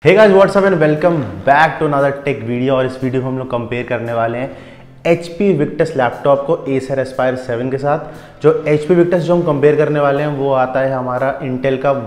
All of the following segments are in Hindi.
Hey guys what's up and welcome back to another tech video. और इस वीडियो को हम लोग कंपेयर करने वाले हैं HP Victus लैपटॉप को Acer Aspire 7 के साथ। जो HP Victus जो हम कंपेयर करने वाले हैं वो आता है हमारा इंटेल का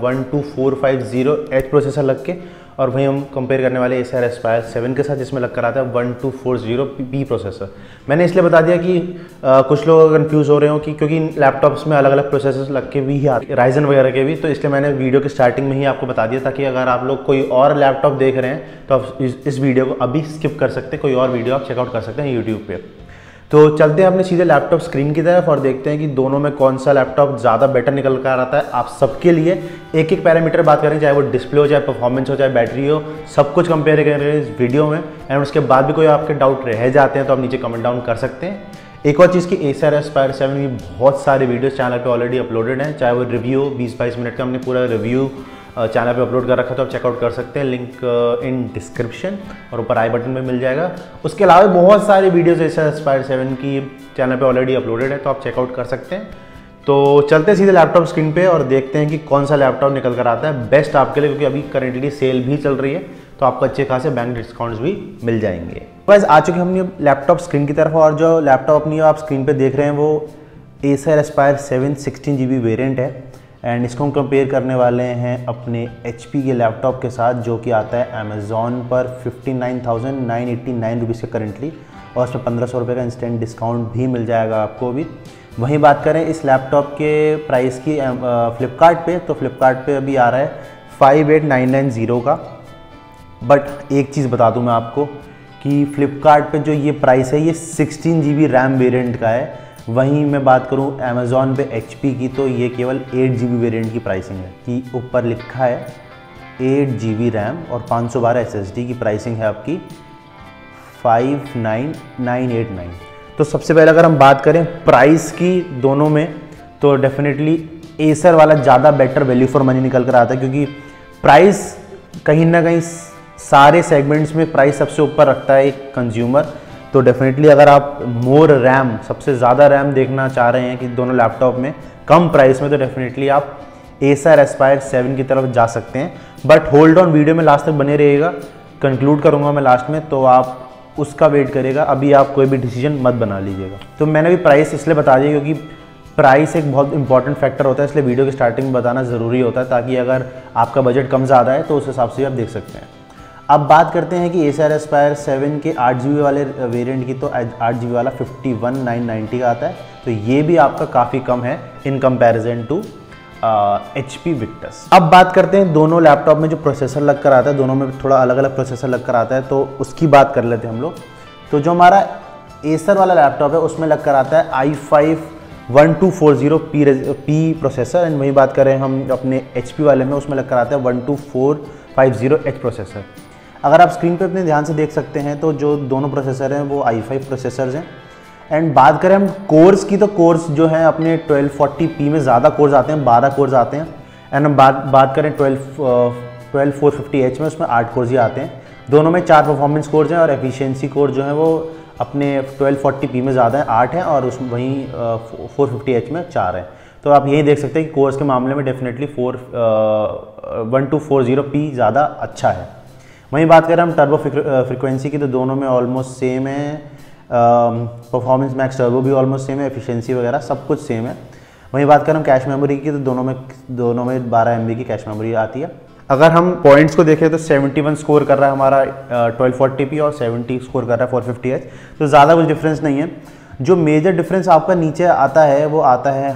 12450H प्रोसेसर लग के, और वहीं हम कंपेयर करने वाले Acer Aspire 7 के साथ जिसमें लग कर आता है 1240P प्रोसेसर। मैंने इसलिए बता दिया कि कुछ लोग कंफ्यूज हो रहे हो कि क्योंकि लैपटॉप्स में अलग अलग प्रोसेसर लग के भी आते हैं, राइजन वगैरह के भी, तो इसलिए मैंने वीडियो के स्टार्टिंग में ही आपको बता दिया ताकि अगर आप लोग कोई और लैपटॉप देख रहे हैं तो आप इस वीडियो को अभी स्किप कर सकते हैं, कोई और वीडियो आप चेकआउट कर सकते हैं यूट्यूब पे। तो चलते हैं अपने सीधे लैपटॉप स्क्रीन की तरफ और देखते हैं कि दोनों में कौन सा लैपटॉप ज़्यादा बेटर निकल कर आता है। आप सबके लिए एक एक पैरामीटर बात करें, चाहे वो डिस्प्ले हो, चाहे परफॉर्मेंस हो, चाहे बैटरी हो, सब कुछ कंपेयर करेंगे इस वीडियो में। एंड उसके बाद भी कोई आपके डाउट रह जाते हैं तो आप नीचे कमेंट डाउन कर सकते हैं। एक और चीज़ की Acer Aspire 7 की बहुत सारे वीडियोस चैनल पे ऑलरेडी अपलोडेड हैं, चाहे वो रिव्यू 20-22 मिनट का हमने पूरा रिव्यू चैनल पे अपलोड कर रखा, तो आप चेकआउट कर सकते हैं, लिंक इन डिस्क्रिप्शन और ऊपर आई बटन में मिल जाएगा। उसके अलावा बहुत सारे वीडियोस Acer Aspire 7 की चैनल पे ऑलरेडी अपलोडेड है, तो आप चेकआउट कर सकते हैं। तो चलते हैं सीधे लैपटॉप स्क्रीन पे और देखते हैं कि कौन सा लैपटॉप निकल कर आता है बेस्ट आपके लिए, क्योंकि अभी करेंटली सेल भी चल रही है तो आपको अच्छे खासे बैंक डिस्काउंट्स भी मिल जाएंगे। बस आ चुके हमने लैपटॉप स्क्रीन की तरफ, और जो लैपटॉप अपनी आप स्क्रीन पे देख रहे हैं वो Acer Aspire 7 16GB वेरिएंट है। एंड इसको हम कंपेयर करने वाले हैं अपने HP के लैपटॉप के साथ जो कि आता है अमेज़ॉन पर 59,989 रुपीज़ के करेंटली, और उसमें 1500 रुपये का इंस्टेंट डिस्काउंट भी मिल जाएगा आपको भी। वहीं बात करें इस लैपटॉप के प्राइस की फ्लिपकार्ट पे, तो फ्लिपकार्ट पे अभी आ रहा है 58,990 का। बट एक चीज़ बता दूं मैं आपको कि फ्लिपकार्ट पे जो ये प्राइस है ये 16GB रैम वेरिएंट का है। वहीं मैं बात करूं अमेज़ॉन पे HP की तो ये केवल 8GB वेरिएंट की प्राइसिंग है, कि ऊपर लिखा है 8GB रैम और 512 SSD की प्राइसिंग है आपकी 59,989। तो सबसे पहले अगर हम बात करें प्राइस की दोनों में, तो डेफिनेटली Acer वाला ज़्यादा बेटर वैल्यू फॉर मनी निकल कर आता है, क्योंकि प्राइस कहीं ना कहीं सारे सेगमेंट्स में प्राइस सबसे ऊपर रखता है एक कंज्यूमर। तो डेफिनेटली अगर आप मोर रैम, सबसे ज़्यादा रैम देखना चाह रहे हैं कि दोनों लैपटॉप में कम प्राइस में, तो डेफिनेटली आप Acer Aspire 7 की तरफ जा सकते हैं। बट होल्ड ऑन, वीडियो में लास्ट तक बने रहिएगा, कंक्लूड करूँगा मैं लास्ट में, तो आप उसका वेट करेगा, अभी आप कोई भी डिसीजन मत बना लीजिएगा। तो मैंने भी प्राइस इसलिए बता दिया क्योंकि प्राइस एक बहुत इंपॉर्टेंट फैक्टर होता है, इसलिए वीडियो की स्टार्टिंग में बताना ज़रूरी होता है, ताकि अगर आपका बजट कम ज़्यादा है तो उस हिसाब से आप देख सकते हैं। अब बात करते हैं कि Acer Aspire 7 के 8GB वाले वेरिएंट की, तो 8GB वाला 51,990 का आता है, तो ये भी आपका काफ़ी कम है in comparison to HP Victus। अब बात करते हैं दोनों लैपटॉप में जो प्रोसेसर लग कर आता है, दोनों में थोड़ा अलग अलग प्रोसेसर लग कर आता है, तो उसकी बात कर लेते हैं हम लोग। तो जो हमारा Acer वाला लैपटॉप है उसमें लग कर आता है i5 1240P प्रोसेसर, एंड वही बात करें हम अपने HP वाले में, उसमें लग कर आता है 12450H प्रोसेसर। अगर आप स्क्रीन पे अपने ध्यान से देख सकते हैं तो जो दोनों प्रोसेसर हैं वो i5 प्रोसेसर्स हैं। एंड बात करें हम कोर्स की, तो कोर्स जो है अपने 1240p में ज़्यादा कोर्स आते हैं, 12 कोर्स आते हैं। एंड हम बात करें 12450H में, उसमें 8 कोर्स ही आते हैं। दोनों में 4 परफॉर्मेंस कोर्स हैं, और एफिशिएंसी कोर जो है वो अपने 1240p में ज़्यादा है, 8 हैं, और उसमें वहीं 450H में 4 हैं। तो आप यही देख सकते हैं कि कोर्स के मामले में डेफिनेटली 1240p ज़्यादा अच्छा है। वहीं बात करें हम टर्बो फ्रिक्वेंसी की, तो दोनों में ऑलमोस्ट सेम है, परफॉर्मेंस मैक्स टर्बो भी ऑलमोस्ट सेम है, एफिशिएंसी वगैरह सब कुछ सेम है। वहीं बात करें हम कैश मेमोरी की, तो दोनों में 12 MB की कैश मेमोरी आती है। अगर हम पॉइंट्स को देखें तो 71 स्कोर कर रहा है हमारा 1240p और 70 स्कोर कर रहा है 450H, तो ज़्यादा कुछ डिफरेंस नहीं है। जो मेजर डिफरेंस आपका नीचे आता है वो आता है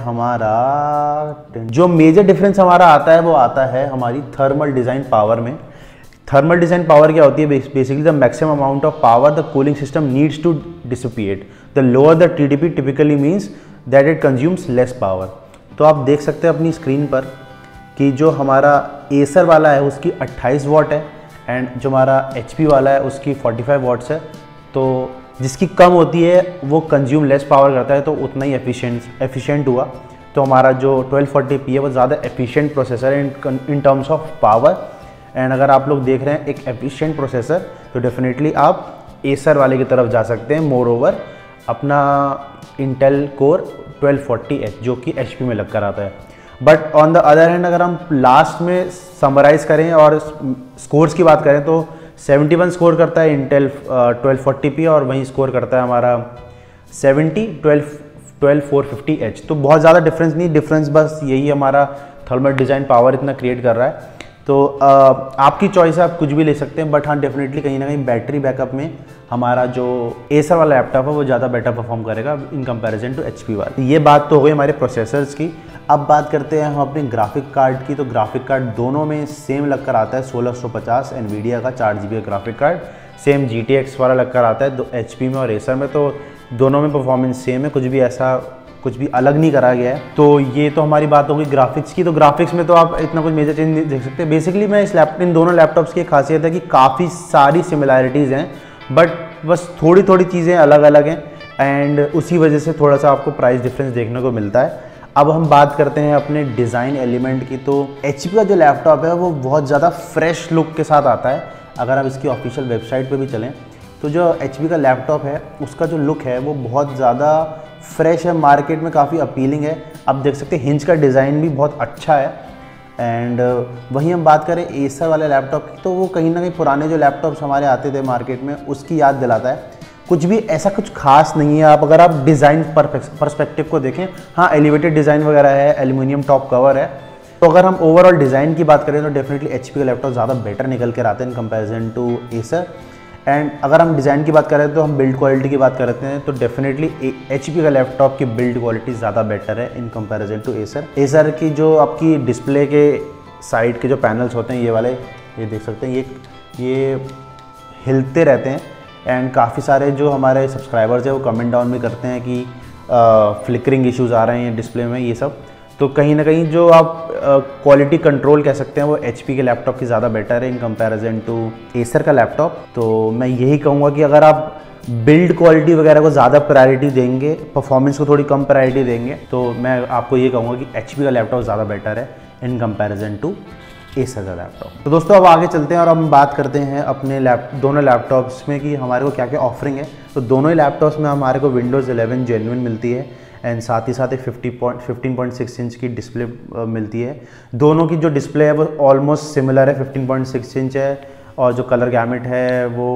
हमारी थर्मल डिज़ाइन पावर में। थर्मल डिज़ाइन पावर क्या होती है? Basically the maximum amount of power the cooling system needs to dissipate. The lower the TDP typically means that it consumes less power. तो आप देख सकते हैं अपनी स्क्रीन पर कि जो हमारा Acer वाला है उसकी 28 वाट है, एंड जो हमारा HP वाला है उसकी 45 वाट्स है। तो जिसकी कम होती है वो कंज्यूम लेस पावर करता है, तो उतना ही एफिशिएंट हुआ। तो हमारा जो 1240p है वो ज़्यादा एफिशिएंट प्रोसेसर है in terms of power. And अगर आप लोग देख रहे हैं एक एफिशिएंट प्रोसेसर, तो डेफिनेटली आप Acer वाले की तरफ जा सकते हैं। मोर ओवर अपना इंटेल कोर 1240H जो कि HP में लग कर आता है। But on the other hand अगर हम लास्ट में समराइज करें और स्कोर्स की बात करें तो 71 स्कोर करता है इंटेल 1240p और वहीं स्कोर करता है हमारा 12450H। तो बहुत ज़्यादा डिफरेंस नहीं, डिफरेंस बस यही हमारा थर्मल डिज़ाइन पावर इतना क्रिएट कर रहा है। तो आपकी चॉइस है, आप कुछ भी ले सकते हैं, बट हाँ डेफिनेटली कहीं ना कहीं बैटरी बैकअप में हमारा जो एसर वाला लैपटॉप है वो ज़्यादा बेटर परफॉर्म करेगा इन कंपैरिजन टू एचपी वाला। ये बात तो हो गई हमारे प्रोसेसर्स की। अब बात करते हैं हम अपने ग्राफिक कार्ड की। तो ग्राफिक कार्ड दोनों में सेम लगकर आता है 1650 एनवीडिया का 4GB का ग्राफिक कार्ड, सेम GTX वाला लगकर आता है एचपी में और एसर में। तो दोनों में परफॉर्मेंस सेम है, कुछ भी अलग नहीं करा गया है। तो ये तो हमारी बात होगी ग्राफिक्स की। तो ग्राफिक्स में तो आप इतना कुछ मेजर चेंज नहीं देख सकते। बेसिकली मैं इन दोनों लैपटॉप्स की खासियत है कि काफ़ी सारी सिमिलैरिटीज़ हैं, बट बस थोड़ी थोड़ी चीज़ें अलग अलग हैं एंड उसी वजह से थोड़ा सा आपको प्राइस डिफरेंस देखने को मिलता है। अब हम बात करते हैं अपने डिज़ाइन एलिमेंट की। तो एचपी का जो लैपटॉप है वो बहुत ज़्यादा फ्रेश लुक के साथ आता है। अगर आप इसकी ऑफिशियल वेबसाइट पे भी चलें तो जो एचपी का लैपटॉप है उसका जो लुक है वो बहुत ज़्यादा फ्रेश है, मार्केट में काफ़ी अपीलिंग है। आप देख सकते हैं हिंज का डिज़ाइन भी बहुत अच्छा है। एंड वहीं हम बात करें एसर वाले लैपटॉप की तो वो कहीं ना कहीं पुराने जो लैपटॉप्स हमारे आते थे मार्केट में उसकी याद दिलाता है। कुछ भी ऐसा कुछ खास नहीं है। अगर आप डिज़ाइन पर्सपेक्टिव को देखें, हाँ एलिवेटेड डिज़ाइन वगैरह है, एल्यूमिनियम टॉप कवर है। तो अगर हम ओवरऑल डिज़ाइन की बात करें तो डेफिनेटली एचपी का लैपटॉप ज़्यादा बेटर निकल कर आते हैं in comparison to Acer. And अगर हम डिज़ाइन की बात करें तो हम बिल्ड क्वालिटी की बात करते हैं तो डेफिनेटली एचपी का लैपटॉप की बिल्ड क्वालिटी ज़्यादा बेटर है in comparison to Acer. Acer की जो आपकी डिस्प्ले के साइड के जो पैनल्स होते हैं ये वाले, ये देख सकते हैं ये हिलते रहते हैं। एंड काफ़ी सारे जो हमारे सब्सक्राइबर्स हैं वो कमेंट डाउन भी करते हैं कि फ्लिकरिंग इश्यूज़ आ रहे हैं डिस्प्ले में, ये सब। तो कहीं ना कहीं जो आप क्वालिटी कंट्रोल कह सकते हैं वो एचपी के लैपटॉप की ज़्यादा बेटर है इन कंपैरिजन टू एसर का लैपटॉप। तो मैं यही कहूँगा कि अगर आप बिल्ड क्वालिटी वगैरह को ज़्यादा प्रायोरिटी देंगे, परफॉर्मेंस को थोड़ी कम प्रायोरिटी देंगे, तो मैं आपको ये कहूँगा कि एचपी का लैपटॉप ज़्यादा बेटर है इन कंपैरिजन टू एसर का लैपटॉप। तो दोस्तों अब आगे चलते हैं और हम बात करते हैं अपने दोनों लैपटॉप्स में कि हमारे को क्या क्या ऑफरिंग है। तो दोनों ही लैपटॉप्स में हमारे को विंडोज़ 11 जेन्युइन मिलती है एंड साथ ही साथ एक 15.6 इंच की डिस्प्ले मिलती है। दोनों की जो डिस्प्ले है वो ऑलमोस्ट सिमिलर है, 15.6 इंच है और जो कलर गैमेट है वो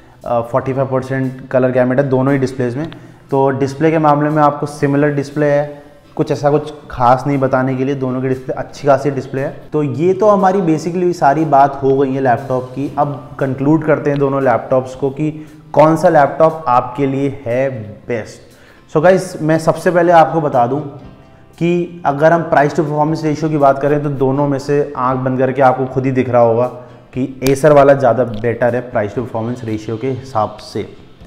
45% कलर गैमेट है दोनों ही डिस्प्लेज में। तो डिस्प्ले के मामले में आपको सिमिलर डिस्प्ले है, कुछ ऐसा कुछ खास नहीं बताने के लिए, दोनों की डिस्प्ले अच्छी खासी डिस्प्ले है। तो ये तो हमारी बेसिकली सारी बात हो गई है लैपटॉप की। अब कंक्लूड करते हैं दोनों लैपटॉप्स को कि कौन सा लैपटॉप आपके लिए है बेस्ट। सो गाइस मैं सबसे पहले आपको बता दूं कि अगर हम प्राइस टू परफॉर्मेंस रेशियो की बात करें तो दोनों में से आंख बंद करके आपको खुद ही दिख रहा होगा कि एसर वाला ज़्यादा बेटर है प्राइस टू परफॉर्मेंस रेशियो के हिसाब से।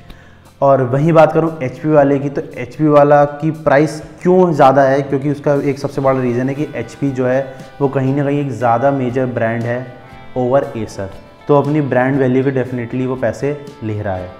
और वहीं बात करूं एचपी वाले की, तो एचपी वाला की प्राइस क्यों ज़्यादा है, क्योंकि उसका एक सबसे बड़ा रीज़न है कि एचपी जो है वो कहीं ना कहीं एक ज़्यादा मेजर ब्रांड है ओवर एसर। तो अपनी ब्रांड वैल्यू के डेफिनेटली वो पैसे ले रहा है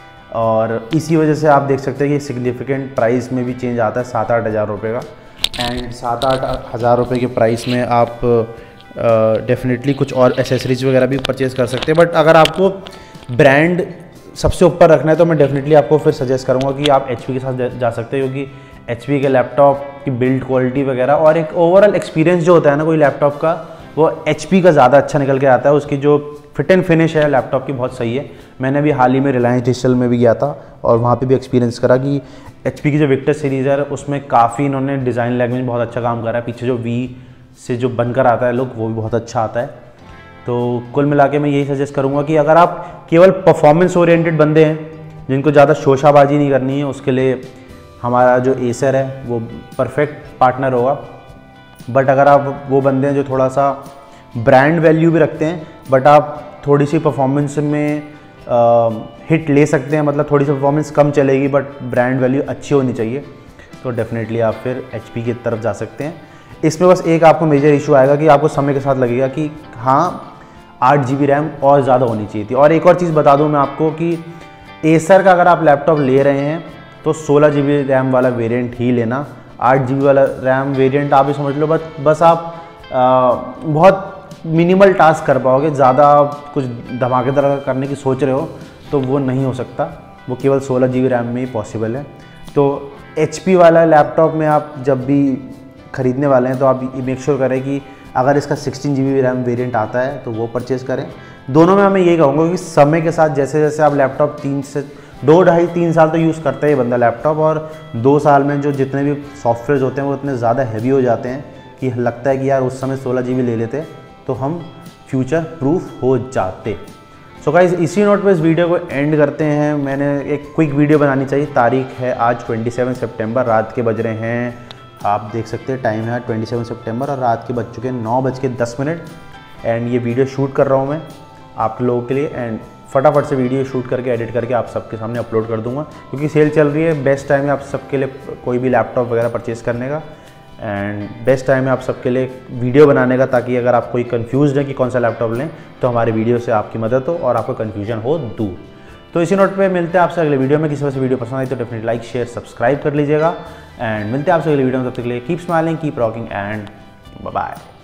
और इसी वजह से आप देख सकते हैं कि सिग्निफिकेंट प्राइस में भी चेंज आता है 7-8 हज़ार रुपये का। एंड 7-8 हज़ार रुपये के प्राइस में आप डेफिनेटली कुछ और एसेसरीज वगैरह भी परचेज़ कर सकते हैं। बट अगर आपको ब्रांड सबसे ऊपर रखना है तो मैं डेफिनेटली आपको फिर सजेस्ट करूँगा कि आप एचपी के साथ जा सकते हैं, क्योंकि एचपी के लैपटॉप की बिल्ड क्वालिटी वगैरह और एक ओवरऑल एक्सपीरियंस जो होता है ना कोई लैपटॉप का, वो एचपी का ज़्यादा अच्छा निकल के आता है। उसकी जो फिट एंड फिनिश है लैपटॉप की बहुत सही है। मैंने भी हाल ही में रिलायंस डिजिटल में भी गया था और वहाँ पे भी एक्सपीरियंस करा कि एचपी की जो विक्टस सीरीज़ है उसमें काफ़ी इन्होंने डिज़ाइन लैंग्वेज में बहुत अच्छा काम करा है। पीछे जो वी से जो बनकर आता है लुक वो भी बहुत अच्छा आता है। तो कुल मिला के मैं यही सजेस्ट करूँगा कि अगर आप केवल परफॉर्मेंस ओरिएंटेड बंदे हैं जिनको ज़्यादा शोशाबाजी नहीं करनी है, उसके लिए हमारा जो एसर है वो परफेक्ट पार्टनर होगा। बट अगर आप वो बंदे हैं जो थोड़ा सा ब्रांड वैल्यू भी रखते हैं बट आप थोड़ी सी परफॉर्मेंस में हिट ले सकते हैं, मतलब थोड़ी सी परफॉर्मेंस कम चलेगी बट ब्रांड वैल्यू अच्छी होनी चाहिए, तो डेफिनेटली आप फिर एचपी की तरफ जा सकते हैं। इसमें बस एक आपको मेजर इशू आएगा कि आपको समय के साथ लगेगा कि हाँ 8GB रैम और ज़्यादा होनी चाहिए थी। और एक और चीज़ बता दूं मैं आपको कि एसर का अगर आप लैपटॉप ले रहे हैं तो 16GB रैम वाला वेरिएंट ही लेना। 8GB वाला रैम वेरिएंट आप ही समझ लो बस आप बहुत मिनिमल टास्क कर पाओगे। ज़्यादा कुछ धमाकेदार करने की सोच रहे हो तो वो नहीं हो सकता, वो केवल 16GB रैम में ही पॉसिबल है। तो एचपी वाला लैपटॉप में आप जब भी ख़रीदने वाले हैं तो आप मेक श्योर करें कि अगर इसका 16 GB रैम वेरिएंट आता है तो वो परचेज़ करें। दोनों में मैं यही कहूँगा कि समय के साथ जैसे जैसे आप लैपटॉप 2-2.5-3 साल तो यूज़ करता है बंदा लैपटॉप, और 2 साल में जो जितने भी सॉफ्टवेयर होते हैं वो इतने ज़्यादा हैवी हो जाते हैं कि लगता है कि यार उस समय 16 GB ले लेते तो हम फ्यूचर प्रूफ हो जाते। सो गाइस, इसी नोट पे इस वीडियो को एंड करते हैं। मैंने एक क्विक वीडियो बनानी चाहिए। तारीख है आज 27 सितंबर, रात के बज रहे हैं, आप देख सकते हैं टाइम है 27 सितंबर और रात के बज चुके हैं 9:10। एंड ये वीडियो शूट कर रहा हूँ मैं आप लोगों के लिए, एंड फटाफट से वीडियो शूट करके एडिट करके आप सबके सामने अपलोड कर दूंगा, क्योंकि सेल चल रही है। बेस्ट टाइम है आप सबके लिए कोई भी लैपटॉप वगैरह परचेज़ करने का, एंड बेस्ट टाइम है आप सबके लिए वीडियो बनाने का, ताकि अगर आप कोई कंफ्यूज है कि कौन सा लैपटॉप लें तो हमारे वीडियो से आपकी मदद हो और आपको कन्फ्यूजन हो दूर। तो इसी नोट पे मिलते हैं आपसे अगले वीडियो में। किसी वजह से वीडियो पसंद आई तो डेफिनेटली लाइक शेयर सब्सक्राइब कर लीजिएगा, एंड मिलते हैं आपसे अगले वीडियो में। तब तक के लिए keep smiling, keep rocking and bye bye.